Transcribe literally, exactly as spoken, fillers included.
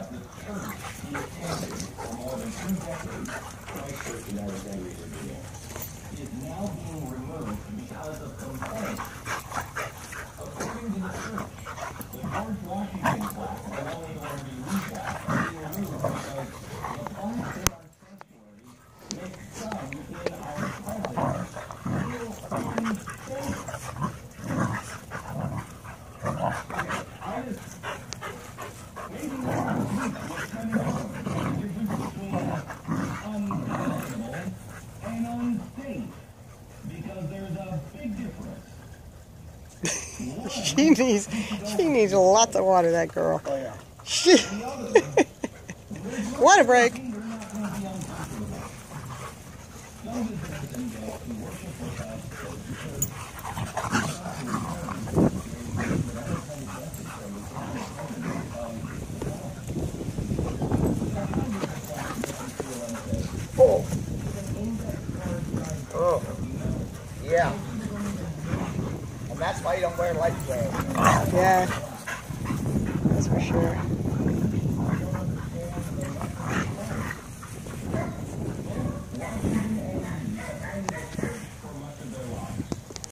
is now being removed because of complaints. According to the church, the George Washington plaque will only going to be replaqued and be removed because the plaque there on sanctuary makes some in our president feel unsafe. I just, maybe last week was kind of the difference between unreasonable and unsafe, because there's a big difference. she needs she needs lots of water, that girl. Oh yeah. She water break. Oh. Oh. Yeah. And that's why you don't wear life jacket. Yeah. That's for sure.